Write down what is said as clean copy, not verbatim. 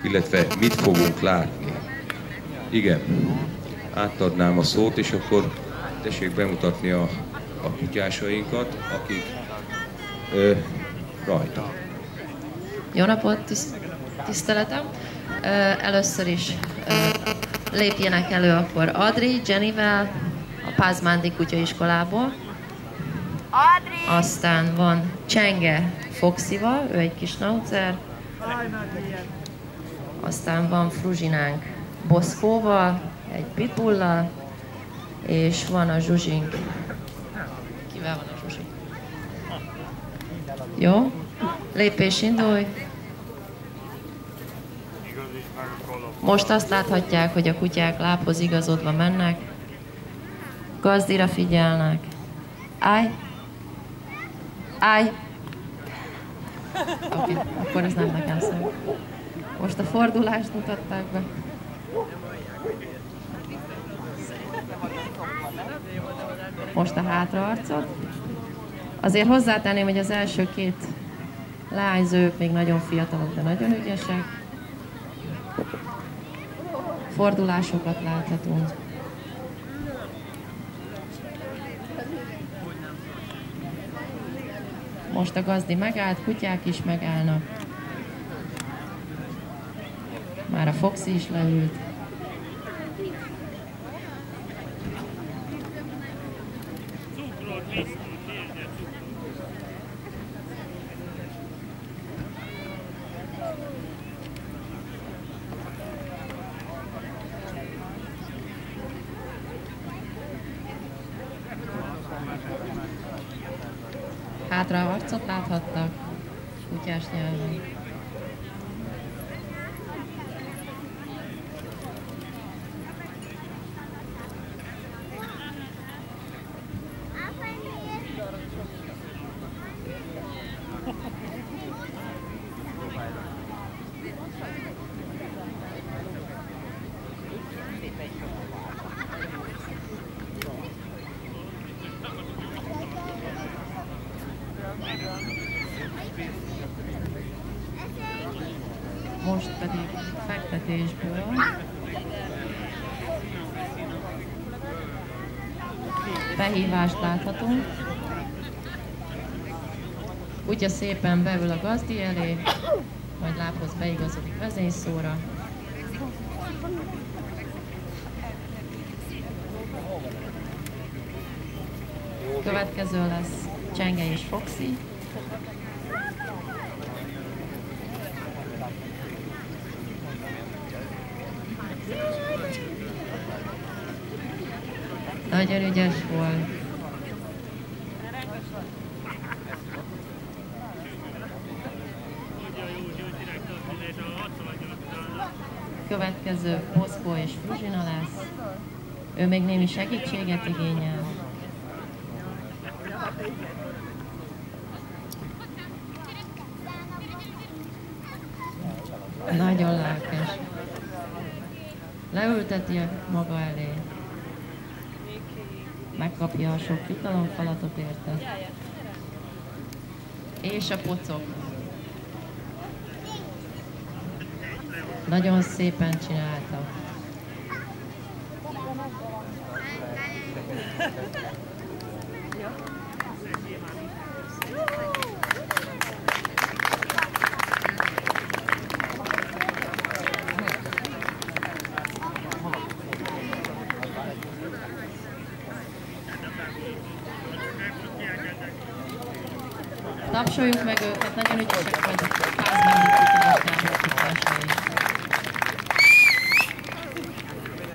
illetve mit fogunk látni. Igen, átadnám a szót, és akkor tessék bemutatni a kutyásainkat, akik rajta. Jó napot, tiszteletem! Először is lépjenek elő akkor Adri, Jennyvel, a Pázmándi kutyaiskolából. Adri! Aztán van Csenge Foxival, ő egy kis schnauzer. Aztán van Fruzsinánk Boszkóval, egy pitbullal. És van a Zsuzsink. Kivel van a Zsuzsi? Jó? Lépés indulj! Most azt láthatják, hogy a kutyák lábhoz igazodva mennek. Gazdira figyelnek. Állj! Állj! Oké, akkor ez nem nekem szól. Most a fordulást mutatták be. Most a hátraarcot. Azért hozzátenném, hogy az első két leányzők még nagyon fiatalok, de nagyon ügyesek. Fordulásokat láthatunk. Most a gazdi megállt, kutyák is megállnak. Már a Foxy is leült. Hátra arcot láthattak, kutyás nyelven. Most pedig fektetésből behívást láthatunk. Kutya szépen beül a gazdi elé, majd lábhoz beigazodik vezényszóra. Következő lesz Csenge és Foxy. Nagyon ügyes volt. Következő Boszkó és Fruzsina lesz. Ő még némi segítséget igényel. Nagyon lelkes. Leülteti maga elé. Megkapja a sok jutalomfalatot érte. És a pocok. Nagyon szépen csinálta. Tapsoljuk meg őket, nagyon ügyesek vagyok, Pázmándi kutyák.